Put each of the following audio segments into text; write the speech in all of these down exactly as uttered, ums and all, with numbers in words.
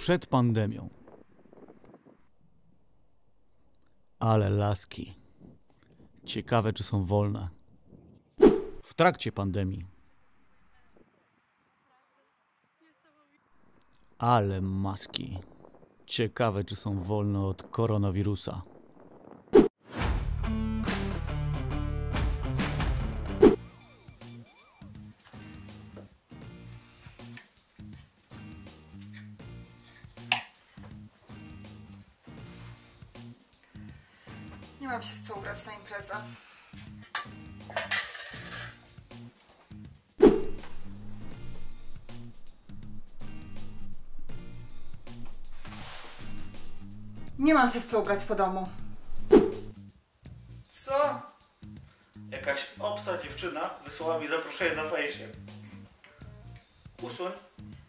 przed pandemią. Ale laski. Ciekawe, czy są wolne. W trakcie pandemii. Ale maski. Ciekawe, czy są wolne od koronawirusa. Nie mam się w co ubrać na imprezę. Nie mam się w co ubrać po domu. Co? Jakaś obca dziewczyna wysłała mi zaproszenie na fejsie. Usuń.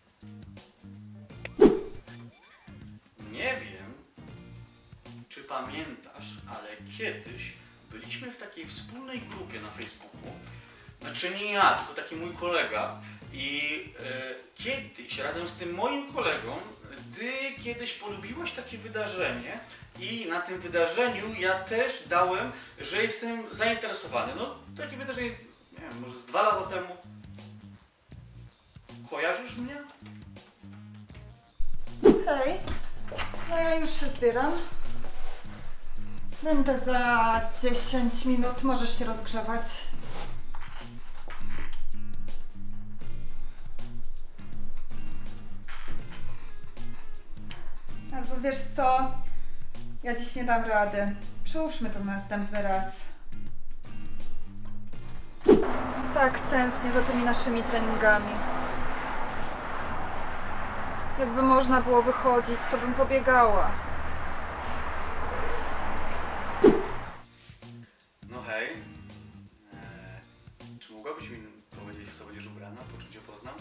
Nie wiem, czy pamiętasz, ale kiedyś byliśmy w takiej wspólnej grupie na Facebooku. Znaczy nie ja, tylko taki mój kolega. I e, kiedyś razem z tym moim kolegą ty kiedyś polubiłaś takie wydarzenie i na tym wydarzeniu ja też dałem, że jestem zainteresowany. No takie wydarzenie, nie wiem, może z dwa lata temu. Kojarzysz mnie? Hej, no ja już się zbieram. Będę za dziesięć minut, możesz się rozgrzewać. Albo wiesz co, ja dziś nie dam rady. Przełóżmy to na następny raz. Tak tęsknię za tymi naszymi treningami. Jakby można było wychodzić, to bym pobiegała. No hej. Eee, czy mogłabyś mi powiedzieć, w co będziesz ubrana, po czym cię poznam?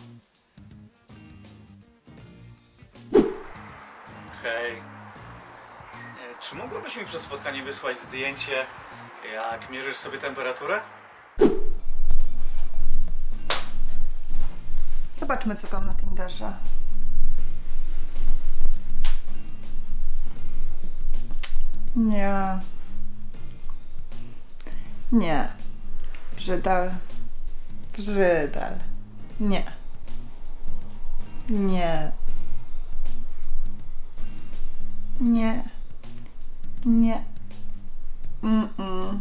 Hej. Eee, czy mogłabyś mi przed spotkaniem wysłać zdjęcie, jak mierzysz sobie temperaturę? Zobaczmy, co tam na Tinderze. Nie. Nie. Brzydal. Brzydal. Nie. Nie. Nie. Nie. Mm-mm.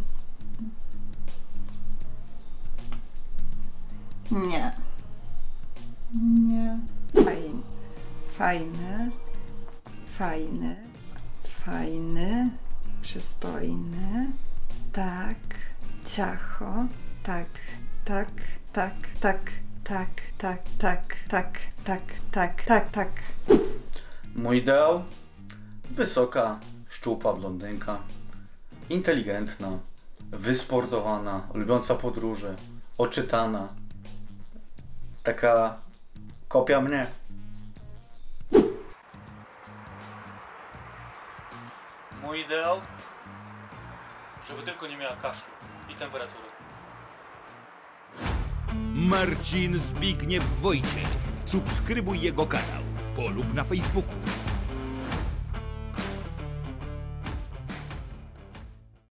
Nie. Nie. Fajny. Fajny. Fajny. Fajny. Przystojny. Tak. Ciacho. Tak. Tak. Tak. Tak. Tak. Tak. Tak. Tak. Tak. Tak. Tak. Tak. Mój ideał? Wysoka, szczupa blondynka. Inteligentna. Wysportowana. Lubiąca podróże. Oczytana. Taka kopia mnie. Mój ideał? Żeby tylko nie miała kaszlu i temperatury. Marcin Zbigniew Wojciech. Subskrybuj jego kanał. Polub na Facebooku.